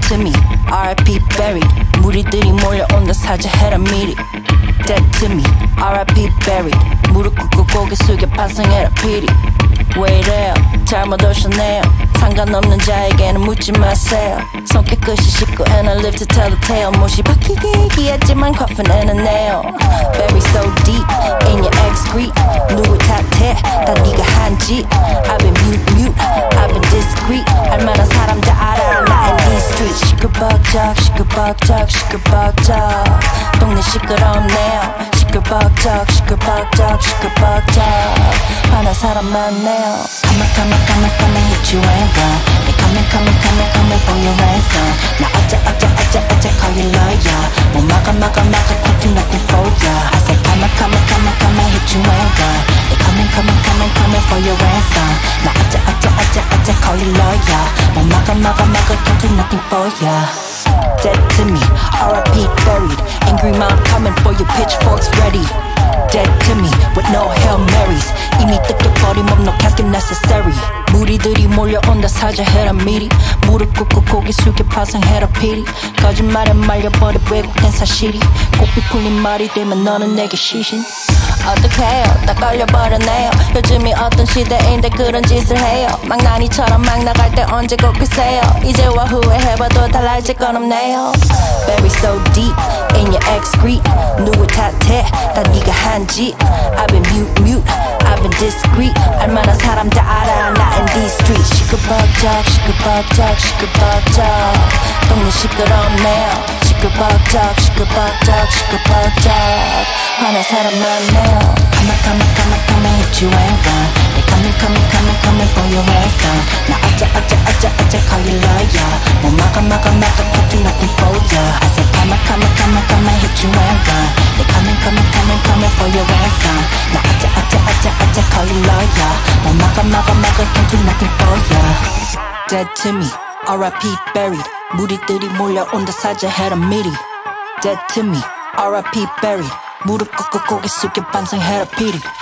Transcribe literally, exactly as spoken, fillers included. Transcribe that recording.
to me, R I P buried. 무리들이 몰려온다 사죄해라 미리. Dead to me, R I P buried. 무릎 꿇고 고개 숙여 반성해라 피리. 왜 이래요 잘못 오셨네요. 상관없는 자에게는 묻지 마세요. 성격 끝이 씻고 and I live to tell the tale. 못이 박히기 했지만 coffin in a nail. Buried so deep in your excrete. 누굴 탓해 다 네가 한 짓. I've been mute mute I've been discreet. 알만한 사람 다 알아 나 in these streets. 시끌벅적 시끌벅적 시끌벅적 동네 시끄럽네요. 시끌벅적 시끌벅적 시끌벅적 화난 사람 많네요. Come on come on come on come on hit you and run. They coming coming coming coming for your ransom. 나 어째 어째 어째 어째 call you lawyer. 못 막아 막아 막아 can't do nothing for ya. I say come on come on come on come on hit you and run. They coming coming coming coming for your ransom. 나 어째 어째 어째 어째 call you lawyer. 못 막아 막아 막아 can't do nothing for ya. Dead to me, R I P buried. Angry mom coming for your pitchforks ready. Dead to me with no Hail Marys. 이미 뜯겨버린 몸 no casket necessary. 무리들이 몰려온다 사죄해라 미리. 무릎 꿇고 고개 숙여 파상해라 피리. 거짓말에 말려버린 왜곡된 사실이 꽃빛 풀린 말이 되면 너는 내게 시신. 어떡해요 다 걸려버렸네요. 요즘이 어떤 시대인데 그런 짓을 해요. 망나니처럼 막 나갈 때 언제 걷겠어요. 이제와 후회해봐도 달라질 건 없네요. Buried so deep in your excrete. 누굴 탓해 다 네가 한 짓. I've been mute mute I've been discreet. 알만한 사람 다 알아 나 in these streets. 시끌벅적 시끌벅적 시끌벅적 동네 시끄럽네요. 시끌벅적 시끌벅적 시끌벅적 화난 사람 많네요. Come on come on come on come on hit you and run. They coming coming coming coming for your ransom. 나 어째 어째 어째 어째 call you lawyer. 못 막아 막아 막아 can't do nothing for ya. I say come on come on come on come on hit you and run. They coming coming coming coming for your ransom. 나 어째 어째 어째 어째 call you lawyer. 못 막아 막아 막아 can't do nothing for ya. Dead to me, R I P buried. 무리들이 몰려온다 사죄해라 미리. Dead to me, R I P buried. 무릎 꿇고 고개 숙여 반성해라 피리.